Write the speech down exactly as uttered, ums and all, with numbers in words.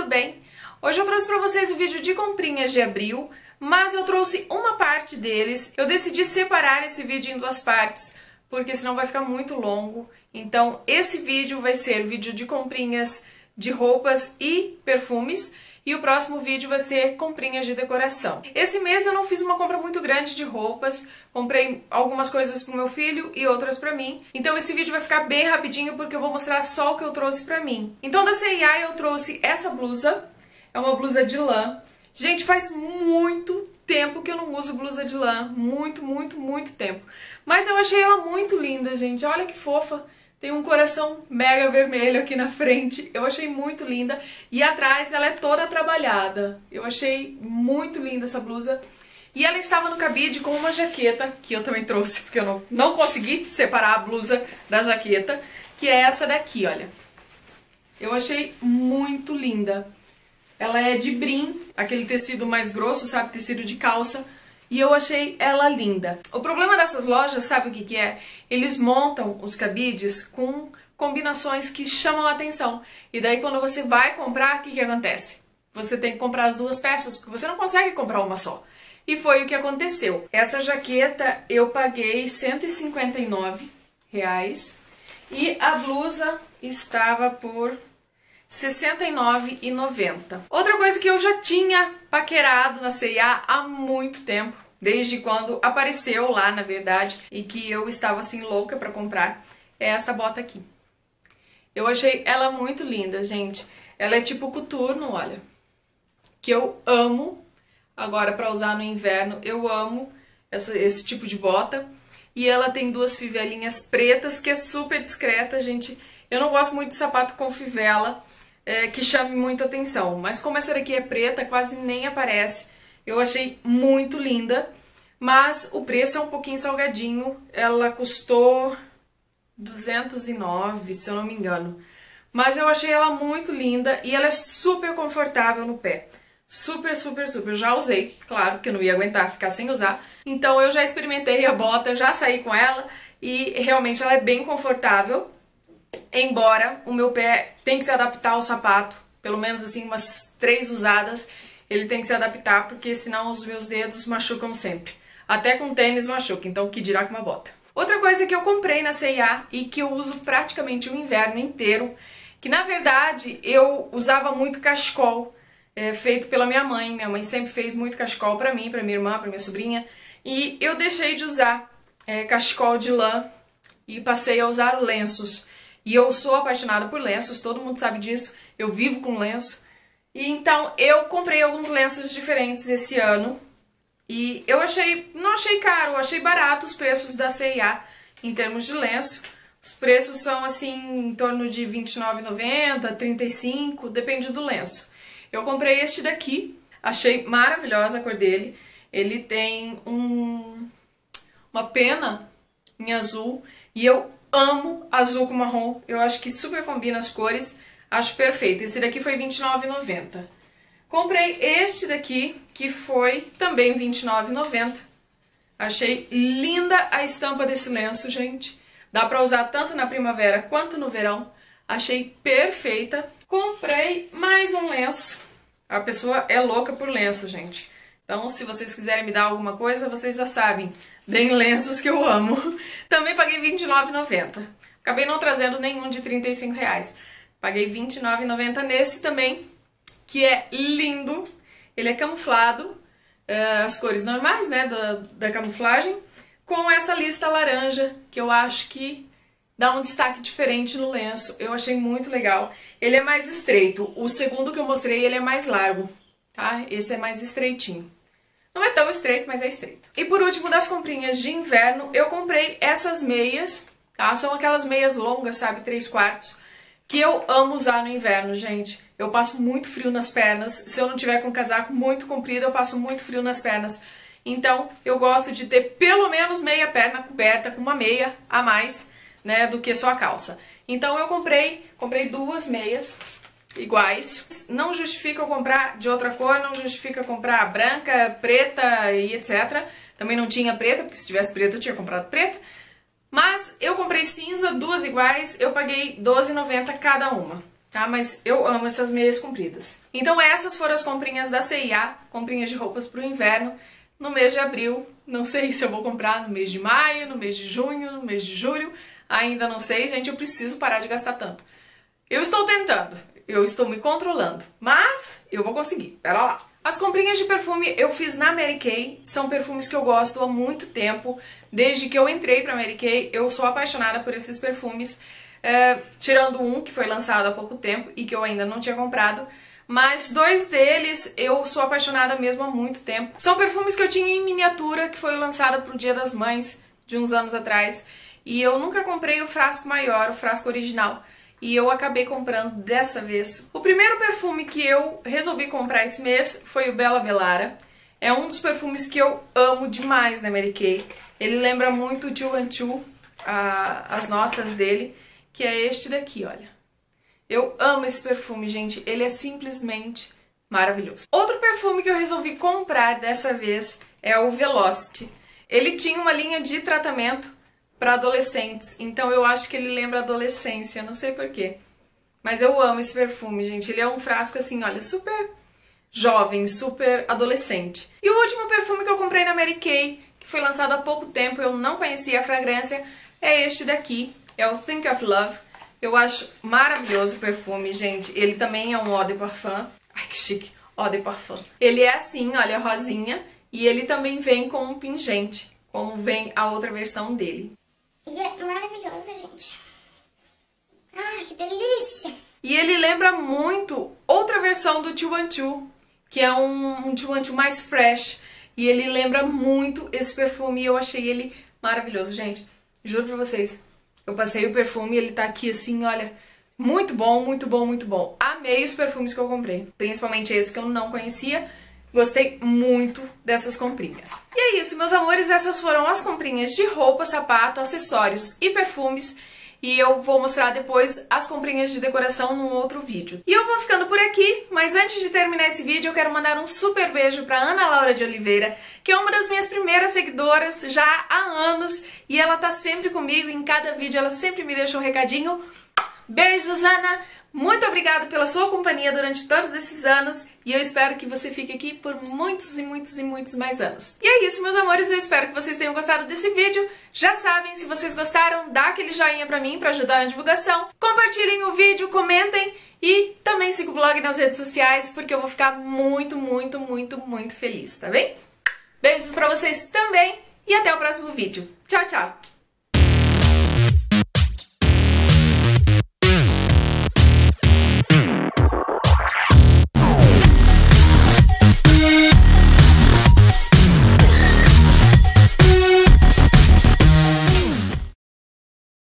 bem? Hoje eu trouxe para vocês o vídeo de comprinhas de abril, mas eu trouxe uma parte deles. Eu decidi separar esse vídeo em duas partes, porque senão vai ficar muito longo. Então esse vídeo vai ser vídeo de comprinhas de roupas e perfumes, e o próximo vídeo vai ser comprinhas de decoração. Esse mês eu não fiz uma compra muito grande de roupas, comprei algumas coisas pro meu filho e outras pra mim. Então esse vídeo vai ficar bem rapidinho porque eu vou mostrar só o que eu trouxe pra mim. Então da C e A eu trouxe essa blusa, é uma blusa de lã. Gente, faz muito tempo que eu não uso blusa de lã, muito, muito, muito tempo. Mas eu achei ela muito linda, gente, olha que fofa. Tem um coração mega vermelho aqui na frente, eu achei muito linda. E atrás ela é toda trabalhada, eu achei muito linda essa blusa. E ela estava no cabide com uma jaqueta, que eu também trouxe, porque eu não, não consegui separar a blusa da jaqueta, que é essa daqui, olha. Eu achei muito linda. Ela é de brim, aquele tecido mais grosso, sabe, tecido de calça. E eu achei ela linda. O problema dessas lojas, sabe o que que é? Eles montam os cabides com combinações que chamam a atenção. E daí quando você vai comprar, o que que acontece? Você tem que comprar as duas peças, porque você não consegue comprar uma só. E foi o que aconteceu. Essa jaqueta eu paguei cento e cinquenta e nove reais. E a blusa estava por sessenta e nove reais e noventa centavos. Outra coisa que eu já tinha paquerado na C e A há muito tempo, desde quando apareceu lá, na verdade, e que eu estava assim louca pra comprar, é essa bota aqui. Eu achei ela muito linda, gente. Ela é tipo coturno, olha, que eu amo. Agora pra usar no inverno, eu amo essa, esse tipo de bota. E ela tem duas fivelinhas pretas, que é super discreta, gente. Eu não gosto muito de sapato com fivela, É, que chame muito atenção, mas como essa daqui é preta, quase nem aparece. Eu achei muito linda, mas o preço é um pouquinho salgadinho. Ela custou duzentos e nove reais, se eu não me engano. Mas eu achei ela muito linda e ela é super confortável no pé. Super, super, super. Eu já usei, claro que eu não ia aguentar ficar sem usar. Então eu já experimentei a bota, já saí com ela e realmente ela é bem confortável. Embora o meu pé tem que se adaptar ao sapato, pelo menos assim umas três usadas, ele tem que se adaptar, porque senão os meus dedos machucam sempre. Até com tênis machuca, então que dirá com uma bota. Outra coisa que eu comprei na C e A e que eu uso praticamente o inverno inteiro, que na verdade eu usava muito cachecol, é, feito pela minha mãe. Minha mãe sempre fez muito cachecol pra mim, pra minha irmã, pra minha sobrinha, e eu deixei de usar é, cachecol de lã e passei a usar lenços. E eu sou apaixonada por lenços, todo mundo sabe disso, eu vivo com lenço. E então eu comprei alguns lenços diferentes esse ano. E eu achei, não achei caro, eu achei barato os preços da C e A em termos de lenço. Os preços são assim em torno de vinte e nove reais e noventa centavos, trinta e cinco reais, depende do lenço. Eu comprei este daqui, achei maravilhosa a cor dele. Ele tem um, uma pena em azul e eu amo azul com marrom, eu acho que super combina as cores, acho perfeito. Esse daqui foi vinte e nove reais e noventa centavos. Comprei este daqui, que foi também vinte e nove reais e noventa centavos. Achei linda a estampa desse lenço, gente. Dá pra usar tanto na primavera quanto no verão. Achei perfeita. Comprei mais um lenço. A pessoa é louca por lenço, gente. Então, se vocês quiserem me dar alguma coisa, vocês já sabem. Deem lenços que eu amo. Também paguei vinte e nove reais e noventa centavos. Acabei não trazendo nenhum de trinta e cinco reais. Paguei vinte e nove reais e noventa centavos nesse também, que é lindo. Ele é camuflado, as cores normais, né, da, da camuflagem, com essa lista laranja, que eu acho que dá um destaque diferente no lenço. Eu achei muito legal. Ele é mais estreito. O segundo que eu mostrei, ele é mais largo, tá? Esse é mais estreitinho. Não é tão estreito, mas é estreito. E por último, das comprinhas de inverno, eu comprei essas meias, tá? São aquelas meias longas, sabe? três quartos, que eu amo usar no inverno, gente. Eu passo muito frio nas pernas. Se eu não tiver com casaco muito comprido, eu passo muito frio nas pernas. Então, eu gosto de ter pelo menos meia perna coberta com uma meia a mais, né, do que só a calça. Então eu comprei, comprei duas meias iguais. Não justifica eu comprar de outra cor, não justifica comprar branca, preta e etcétera. Também não tinha preta, porque se tivesse preta eu tinha comprado preta. Mas eu comprei cinza, duas iguais, eu paguei doze reais e noventa centavos cada uma. tá? Mas eu amo essas meias compridas. Então essas foram as comprinhas da C e A, comprinhas de roupas pro inverno, no mês de abril. Não sei se eu vou comprar no mês de maio, no mês de junho, no mês de julho, ainda não sei, gente, eu preciso parar de gastar tanto. Eu estou tentando, eu estou me controlando, mas eu vou conseguir, pera lá. As comprinhas de perfume eu fiz na Mary Kay, são perfumes que eu gosto há muito tempo, desde que eu entrei pra Mary Kay, eu sou apaixonada por esses perfumes, é, tirando um que foi lançado há pouco tempo e que eu ainda não tinha comprado, mas dois deles eu sou apaixonada mesmo há muito tempo. São perfumes que eu tinha em miniatura, que foi lançada pro Dia das Mães, de uns anos atrás, e eu nunca comprei o frasco maior, o frasco original. E eu acabei comprando dessa vez. O primeiro perfume que eu resolvi comprar esse mês foi o Bella Bellara. É um dos perfumes que eu amo demais na Mary Kay. Ele lembra muito o Two and Two, a, as notas dele, que é este daqui, olha. Eu amo esse perfume, gente. Ele é simplesmente maravilhoso. Outro perfume que eu resolvi comprar dessa vez é o Velocity. Ele tinha uma linha de tratamento para adolescentes, então eu acho que ele lembra a adolescência, não sei porquê. Mas eu amo esse perfume, gente. Ele é um frasco assim, olha, super jovem, super adolescente. E o último perfume que eu comprei na Mary Kay, que foi lançado há pouco tempo, eu não conhecia a fragrância, é este daqui, é o Think of Love. Eu acho maravilhoso o perfume, gente. Ele também é um eau de parfum. Ai, que chique, eau de parfum. Ele é assim, olha, rosinha, e ele também vem com um pingente, como vem a outra versão dele. E é maravilhoso, gente. Ai, que delícia! E ele lembra muito outra versão do Two and Two, que é um, um Two and Two mais fresh. E ele lembra muito esse perfume e eu achei ele maravilhoso, gente. Juro pra vocês, eu passei o perfume e ele tá aqui assim, olha, muito bom, muito bom, muito bom. Amei os perfumes que eu comprei, principalmente esse que eu não conhecia. Gostei muito dessas comprinhas. E é isso, meus amores, essas foram as comprinhas de roupa, sapato, acessórios e perfumes. E eu vou mostrar depois as comprinhas de decoração num outro vídeo. E eu vou ficando por aqui, mas antes de terminar esse vídeo eu quero mandar um super beijo pra Ana Laura de Oliveira, que é uma das minhas primeiras seguidoras já há anos. E ela tá sempre comigo, em cada vídeo ela sempre me deixa um recadinho. Beijos, Ana! Muito obrigada pela sua companhia durante todos esses anos e eu espero que você fique aqui por muitos e muitos e muitos mais anos. E é isso, meus amores, eu espero que vocês tenham gostado desse vídeo. Já sabem, se vocês gostaram, dá aquele joinha pra mim pra ajudar na divulgação. Compartilhem o vídeo, comentem e também sigam o blog nas redes sociais porque eu vou ficar muito, muito, muito, muito feliz, tá bem? Beijos pra vocês também e até o próximo vídeo. Tchau, tchau!